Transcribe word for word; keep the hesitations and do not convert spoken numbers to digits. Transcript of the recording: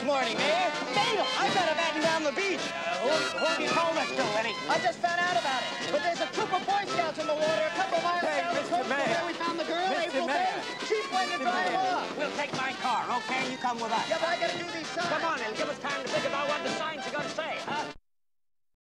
morning, Mayor. Mayor, I got a batten down the beach. Uh, who, who have you told us to, Lenny? I just found out about it. But there's a troop of Boy Scouts in the water a couple miles Hey, down the Mister coast from Mayor. where we found the girl, Mister April Mayor. Day. She's playing to drive off. We'll take my car, okay? You come with us. Yeah, but I gotta do these signs. Come on, it'll give us time to think about what the signs are gonna say, huh?